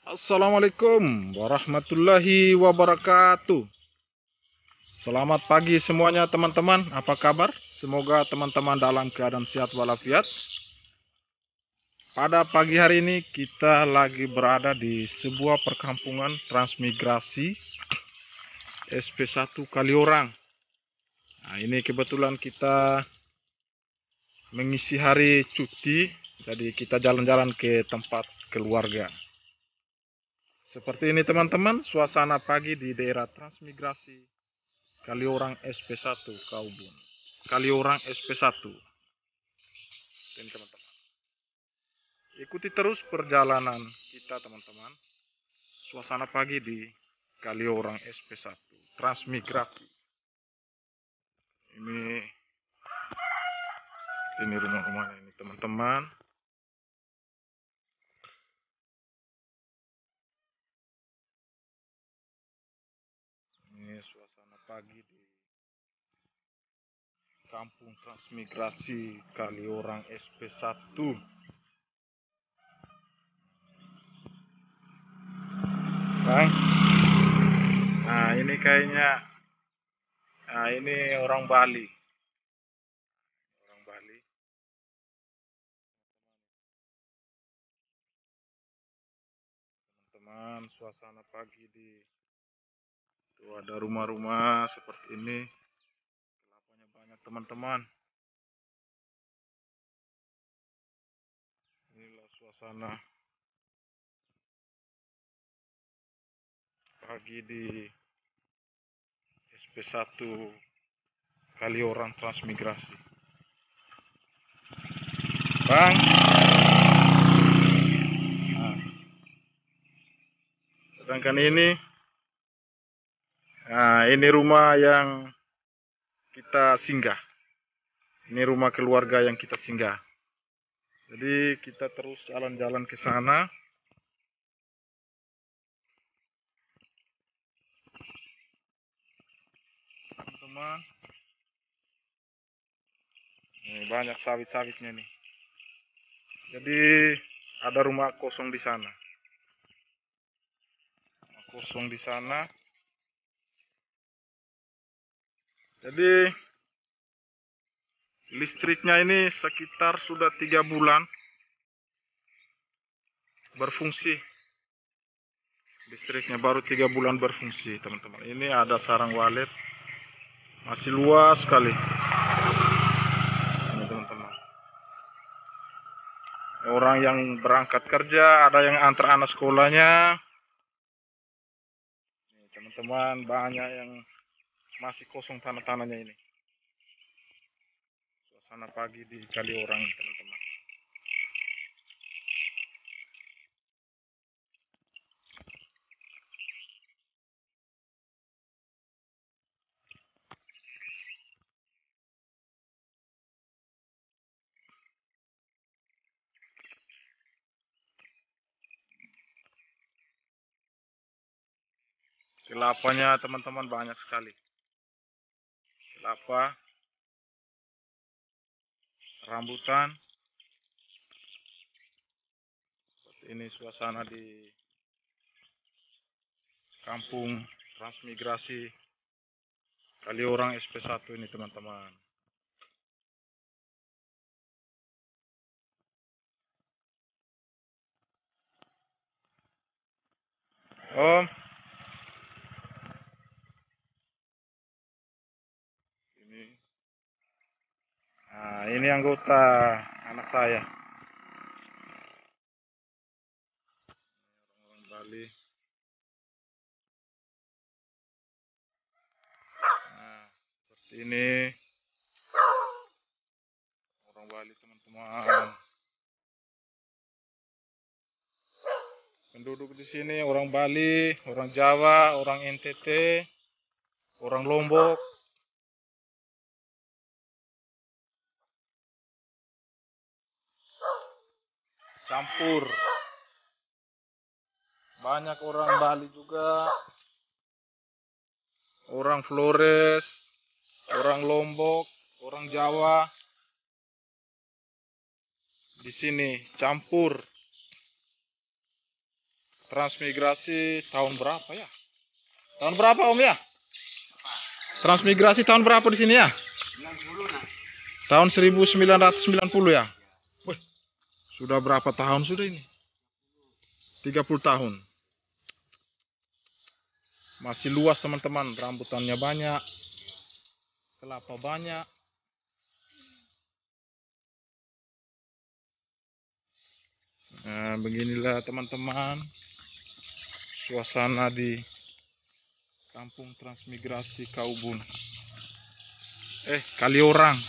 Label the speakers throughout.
Speaker 1: Assalamualaikum warahmatullahi wabarakatuh. Selamat pagi semuanya teman-teman. Apa kabar? Semoga teman-teman dalam keadaan sehat walafiat. Pada pagi hari ini kita lagi berada di sebuah perkampungan transmigrasi SP1 Kaliorang. Nah, ini kebetulan kita mengisi hari cuti, jadi kita jalan-jalan ke tempat keluarga. Seperti ini teman-teman, suasana pagi di daerah transmigrasi Kaliorang SP1 Kaubun. Kaliorang SP1. Ini teman-teman. Ikuti terus perjalanan kita teman-teman. Suasana pagi di Kaliorang SP1 Transmigrasi. Ini rumah-rumahnya ini teman-teman. Ini suasana pagi di Kampung Transmigrasi Kaliorang SP1. Bang. Nah, ini kayaknya ini orang Bali. Orang Bali. Teman-teman, suasana pagi di tuh ada rumah-rumah seperti ini. Kelapanya banyak teman-teman. Inilah suasana pagi di SP1 Kaliorang Transmigrasi. Bang. Nah, sedangkan ini rumah yang kita singgah. Ini rumah keluarga yang kita singgah. Jadi kita terus jalan-jalan ke sana. Teman-teman. Ini banyak sawit-sawitnya nih. Jadi ada rumah kosong di sana. Rumah kosong di sana. Jadi listriknya ini sekitar sudah 3 bulan berfungsi. Listriknya baru 3 bulan berfungsi teman-teman. Ini ada sarang walet. Masih luas sekali. Ini teman-teman. Orang yang berangkat kerja, ada yang antar anak sekolahnya. Ini teman-teman, banyak yang masih kosong tanah-tanahnya ini. Suasana pagi di Kaliorang teman-teman. Kelapanya teman-teman banyak sekali. Kelapa, rambutan. Ini suasana di Kampung Transmigrasi Kaliorang SP1 ini teman-teman. Om. Ini anggota anak saya. Orang Bali. Seperti ini. Orang Bali teman-teman. Penduduk di sini orang Bali, orang Jawa, orang NTT, orang Lombok. Campur. Banyak orang Bali juga. Orang Flores, orang Lombok, orang Jawa. Di sini campur. transmigrasi tahun berapa ya? Tahun berapa Om ya? Transmigrasi tahun berapa di sini ya?
Speaker 2: 90 nak.
Speaker 1: Tahun 1990 ya? Wih, sudah berapa tahun sudah ini? 30 tahun. Masih luas teman-teman, rambutannya banyak, kelapa banyak. Nah, beginilah teman-teman suasana di Kampung Transmigrasi Kaubun. Kaliorang.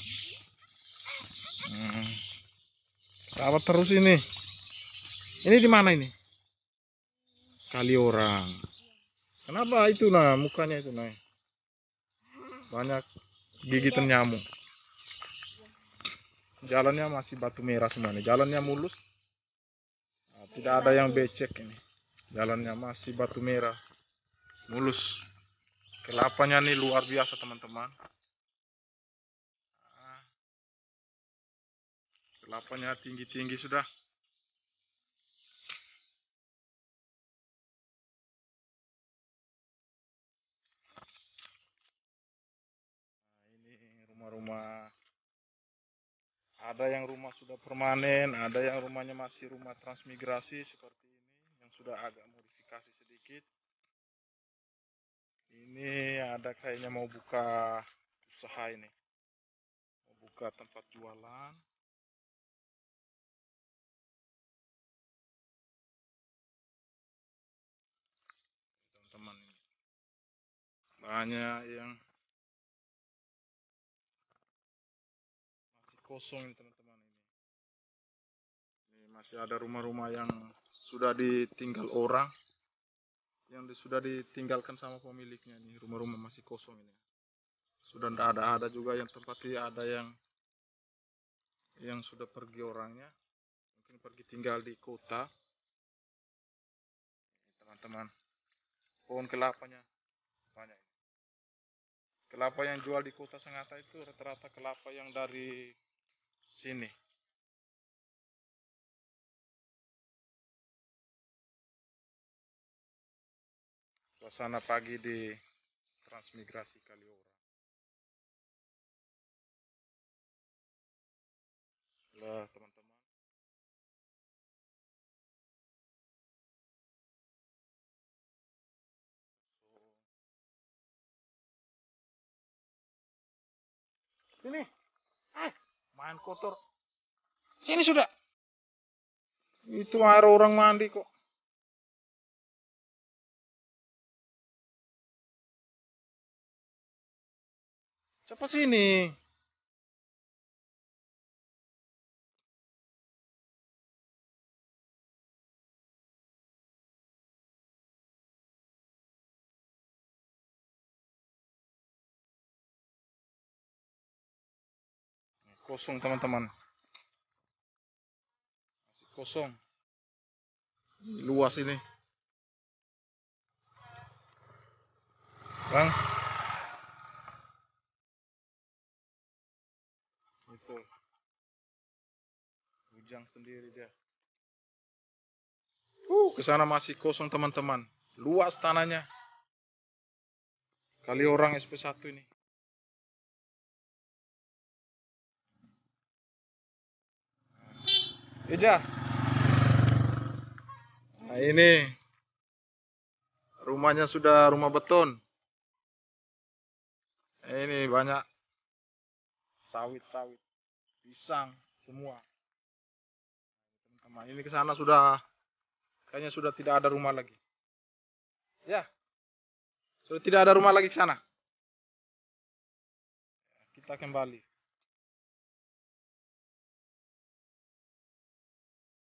Speaker 1: Sahabat terus ini. Ini di mana ini? Kaliorang. Kenapa itu nah mukanya itu nah? Banyak gigitan nyamuk. Jalannya masih batu merah semuanya. Jalannya mulus. Nah, tidak ada yang becek ini. Jalannya masih batu merah. Mulus. Kelapanya nih luar biasa teman-teman. Kelapanya tinggi-tinggi sudah. Nah, ini rumah-rumah. Ada yang rumah sudah permanen, ada yang rumahnya masih rumah transmigrasi seperti ini, yang sudah agak modifikasi sedikit. Ini ada kayaknya mau buka usaha ini, mau buka tempat jualan. Teman-teman, banyak yang masih kosong ini teman-teman ini. Ini masih ada rumah-rumah yang sudah ditinggal orang, yang sudah ditinggalkan sama pemiliknya nih. Rumah-rumah masih kosong ini. Sudah tidak ada juga yang tempatnya, ada yang sudah pergi orangnya, mungkin pergi tinggal di kota. Teman-teman, pohon kelapanya banyak. Kelapa yang jual di kota Sangatta itu rata-rata kelapa yang dari sini. Suasana pagi di Transmigrasi Kaliorang. Lah teman-teman. Sini. Main kotor. Sini sudah. Itu air orang mandi kok. Siapa sini? Kosong teman-teman. Masih kosong. Luas ini. Bang. Itu. Bujang sendiri dia. Ke sana masih kosong teman-teman. Luas tanahnya. Kaliorang SP1 ini. Eja. Nah ini rumahnya sudah rumah beton. Ini banyak sawit-sawit, pisang semua. Teman-teman, ini ke sana sudah kayaknya sudah tidak ada rumah lagi. Ya, sudah tidak ada rumah lagi ke sana. Kita kembali.